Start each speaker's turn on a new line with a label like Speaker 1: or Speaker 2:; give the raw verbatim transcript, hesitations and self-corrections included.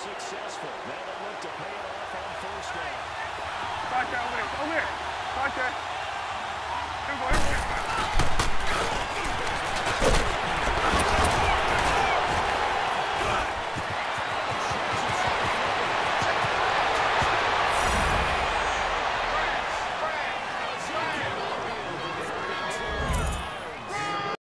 Speaker 1: successful. Now they look to pay it off on first down.
Speaker 2: Right there, over there, over there. Right there. Here we go, here we go.